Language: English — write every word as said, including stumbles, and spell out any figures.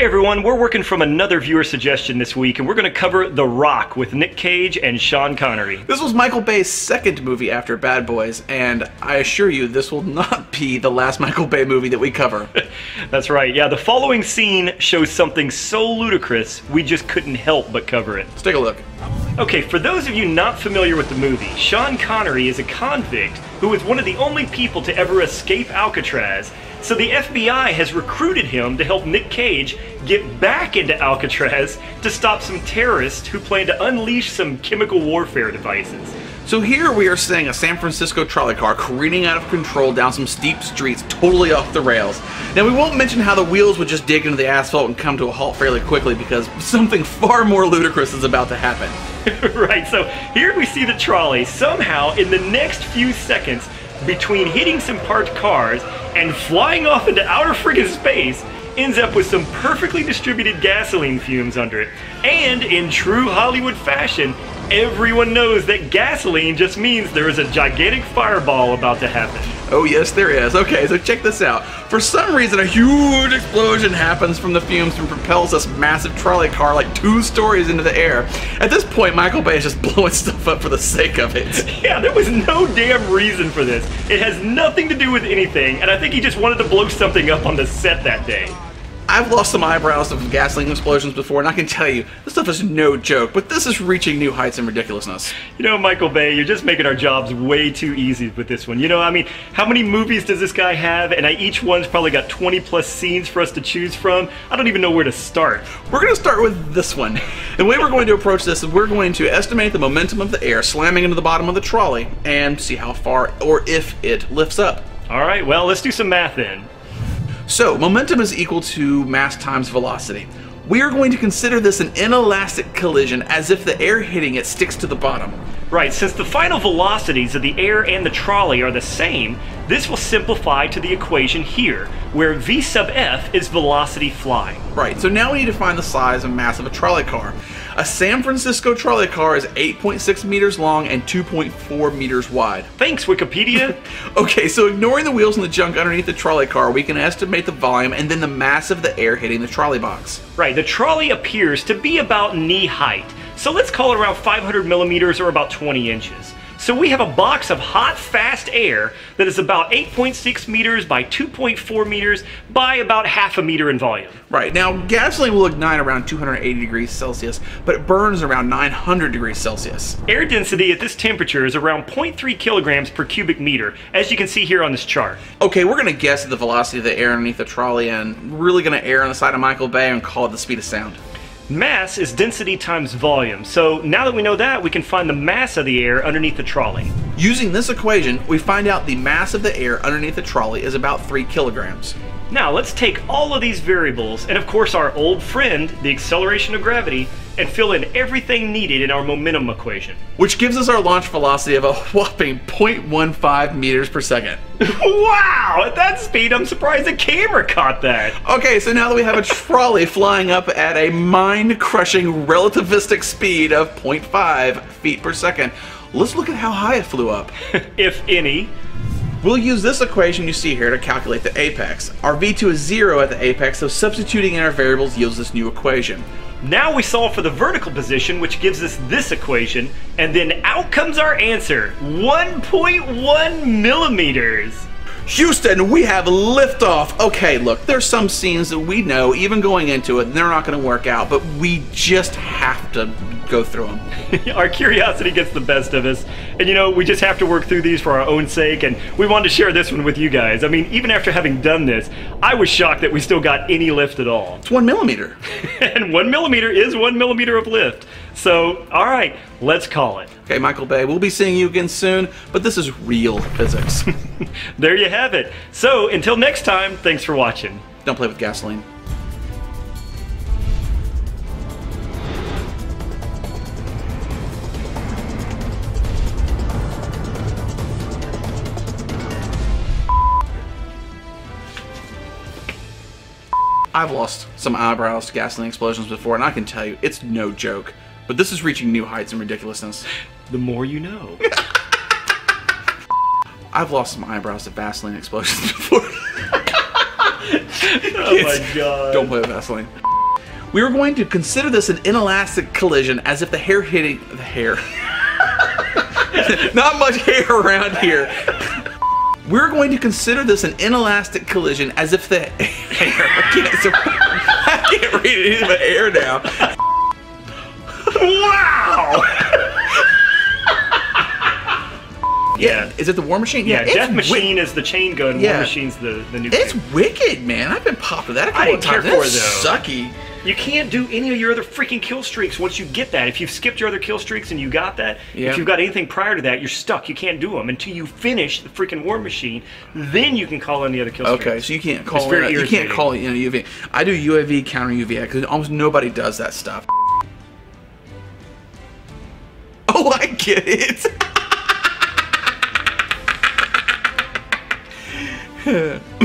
everyone, we're working from another viewer suggestion this week, and we're going to cover The Rock with Nick Cage and Sean Connery. This was Michael Bay's second movie after Bad Boys, and I assure you this will not be the last Michael Bay movie that we cover. That's right, yeah, the following scene shows something so ludicrous we just couldn't help but cover it. Let's take a look. Okay, for those of you not familiar with the movie, Sean Connery is a convict who is one of the only people to ever escape Alcatraz. So the F B I has recruited him to help Nick Cage get back into Alcatraz to stop some terrorists who plan to unleash some chemical warfare devices. So here we are seeing a San Francisco trolley car careening out of control down some steep streets, totally off the rails. Now we won't mention how the wheels would just dig into the asphalt and come to a halt fairly quickly, because something far more ludicrous is about to happen. Right, so here we see the trolley somehow in the next few seconds, between hitting some parked cars and flying off into outer friggin' space, ends up with some perfectly distributed gasoline fumes under it. And in true Hollywood fashion, everyone knows that gasoline just means there is a gigantic fireball about to happen. Oh yes, there is. Okay, so check this out. For some reason, a huge explosion happens from the fumes and propels this massive trolley car like two stories into the air. At this point, Michael Bay is just blowing stuff up for the sake of it. Yeah, there was no damn reason for this. It has nothing to do with anything, and I think he just wanted to blow something up on the set that day. I've lost some eyebrows of gasoline explosions before, and I can tell you, this stuff is no joke, but this is reaching new heights in ridiculousness. You know, Michael Bay, you're just making our jobs way too easy with this one. You know, I mean, how many movies does this guy have? And I, each one's probably got twenty plus scenes for us to choose from. I don't even know where to start. We're going to start with this one. The way we're going to approach this is we're going to estimate the momentum of the air slamming into the bottom of the trolley and see how far or if it lifts up. All right, well, let's do some math then. So, momentum is equal to mass times velocity. We are going to consider this an inelastic collision, as if the air hitting it sticks to the bottom. Right, since the final velocities of the air and the trolley are the same, this will simplify to the equation here, where V sub F is velocity flying. Right, so now we need to find the size and mass of a trolley car. A San Francisco trolley car is eight point six meters long and two point four meters wide. Thanks, Wikipedia. Okay, so ignoring the wheels and the junk underneath the trolley car, we can estimate the volume and then the mass of the air hitting the trolley box. Right, the trolley appears to be about knee height, so let's call it around five hundred millimeters or about twenty inches. So we have a box of hot, fast air that is about eight point six meters by two point four meters by about half a meter in volume. Right, now gasoline will ignite around two hundred eighty degrees Celsius, but it burns around nine hundred degrees Celsius. Air density at this temperature is around zero point three kilograms per cubic meter, as you can see here on this chart. Okay, we're going to guess at the velocity of the air underneath the trolley, and we're really going to err on the side of Michael Bay and call it the speed of sound. Mass is density times volume, so now that we know that, we can find the mass of the air underneath the trolley. Using this equation, we find out the mass of the air underneath the trolley is about three kilograms. Now let's take all of these variables, and of course our old friend, the acceleration of gravity, and fill in everything needed in our momentum equation. Which gives us our launch velocity of a whopping zero point one five meters per second. Wow! At that speed, I'm surprised the camera caught that. Okay, so now that we have a trolley flying up at a mind-crushing relativistic speed of zero point five feet per second, let's look at how high it flew up. If any. We'll use this equation you see here to calculate the apex. Our V two is zero at the apex, so substituting in our variables yields this new equation. Now we solve for the vertical position, which gives us this equation, and then out comes our answer, one point one millimeters. Houston, we have liftoff. Okay, look, there's some scenes that we know, even going into it, they're not going to work out, but we just have to go through them. Our curiosity gets the best of us, and you know, we just have to work through these for our own sake, and we wanted to share this one with you guys. I mean, even after having done this, I was shocked that we still got any lift at all. It's one millimeter. And one millimeter is one millimeter of lift. So, all right, let's call it. Okay, Michael Bay, we'll be seeing you again soon, but this is real physics. There you have it. So, until next time, thanks for watching. Don't play with gasoline. I've lost some eyebrows to gasoline explosions before, and I can tell you, it's no joke. But this is reaching new heights in ridiculousness. The more you know. I've lost some eyebrows to Vaseline explosions before. Oh my god. Don't play with Vaseline. We are going to consider this an inelastic collision as if the hair hitting the hair. Not much hair around here. We're going to consider this an inelastic collision as if the hair. I can't, so, I can't read it in my air now. Wow! Yeah. Is it the War Machine? Yeah, yeah Death Machine is the chain gun, yeah. War Machine's the, the nuclear. It's wicked, man. I've been popped with that a couple I didn't of times. care for it, That's though. sucky. You can't do any of your other freaking kill streaks once you get that. If you've skipped your other kill streaks and you got that, yeah. if you've got anything prior to that, you're stuck. You can't do them until you finish the freaking War Machine. Then you can call in the other kill streaks. Okay, so you can't call it's very it. You irritating. can't call it. You know, U V. I do U A V counter U V A because almost nobody does that stuff. Oh, I get it.